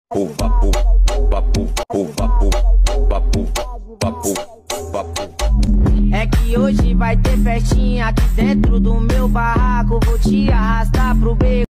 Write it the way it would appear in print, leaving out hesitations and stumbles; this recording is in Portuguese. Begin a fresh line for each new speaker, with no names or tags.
Papu, papu, papu, papu, papu, papu.
É que hoje vai ter festinha aqui dentro do meu barraco. Vou te arrastar pro beco.